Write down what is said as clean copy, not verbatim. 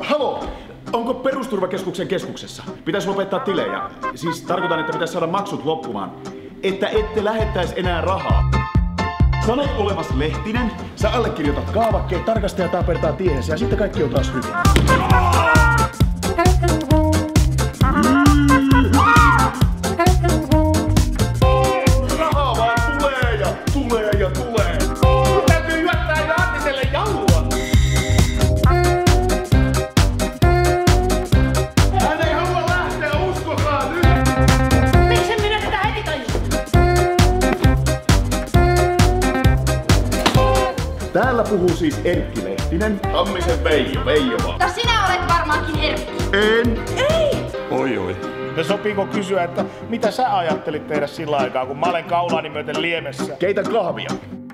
Halo! Onko perusturvakeskuksen keskuksessa? Pitäisi lopettaa tilejä. Siis tarkoitan, että pitäisi saada maksut loppumaan. Että ette lähettäisi enää rahaa. Sanot olevas Lehtinen, sä allekirjoitat kaavakkeen, tarkastaja tapertaa tiehesi ja sitten kaikki on taas hyvin. Rahaa vaan tulee ja tulee ja tulee. Täytyy juottaa Jaattiselle jalua. Hän ei halua lähteä, uskokaa nyt! Miksi minä tätä heti tajua? Täällä puhuu siis Erkki Lehtinen, Tammisen Veijo vaan. No sinä olet varmaankin Erkki. En. Ei! Oi. Ja sopiiko kysyä, että mitä sä ajattelit tehdä sillä aikaa, kun mä olen kaulaani myöten liemessä? Keitä kahvia.